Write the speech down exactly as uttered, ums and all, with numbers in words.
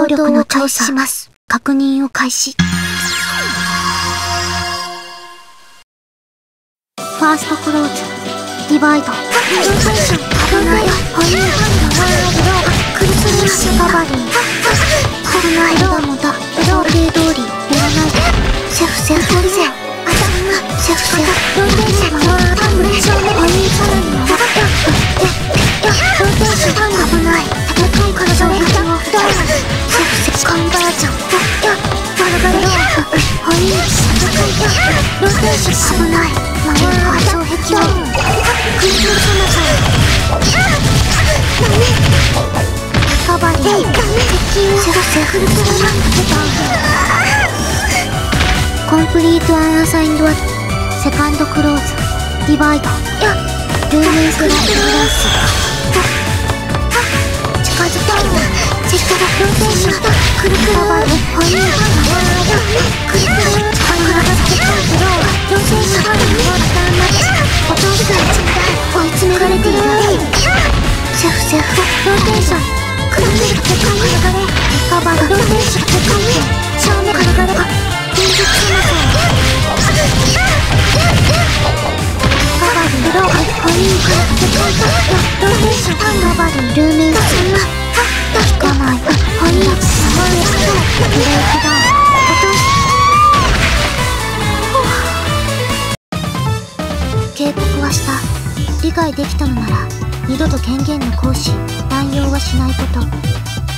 動力の調査します。確認を開始。ファーストクローズ、ディバイド、ローテーション、危ない、保有、クリスマスババリン、危ない、どうもだ、予定通り、やらないで、セフセフ、セフセフ、セフセフ、ローテーション、ハンブレーション、保有、さらに、ローテーション、危ない、戦いから上壁を、セフセフ、コンバージョン、バラバラ、保有、戦いだ、ローテーション、危ない、守るから上壁を、クリスマスさん、ババリン、敵を、セフセフ、フルプラマン、コンプリートアンアサインドアセカンドクローズディバイドルーメンスライドランス近づけチェックだローテーションクルクラバル保有クルクラ力がつけたけどローテーションのパターンマッチお父さん追い詰められているセフセフローテーションクルクラセカンド流れカバーローテーションセカンド正面から流れ現実しませんババリンローハイホイークセカンドローテーションババリンルーメンス引かないホイーク守るブレーキダウン警告はした理解できたのなら二度と権限の行使乱用はしないこと